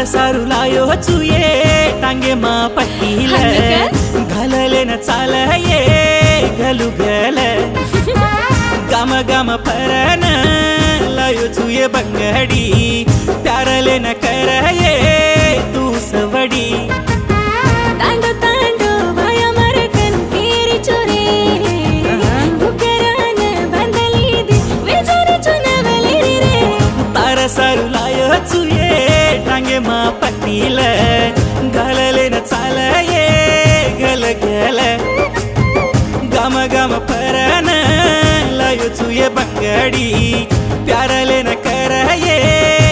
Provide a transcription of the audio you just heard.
सारू लायो चुये टांगे मा पट्टीला घालले न चाल ये घलू घल गम गम परन लायो चुये बंगड़ी प्यारले न कर ये तू सवड़ी तांडो तांडो भाया मरकन तेरी चोरे बुकरान बंदली दे वेजोरे चुनवली रे तारा सारू लायो चुये टांगे मा पट्टील घालले न चाल ये घल घल गम गम परन लायो चुये बंगड़ी प्यारले न कर ये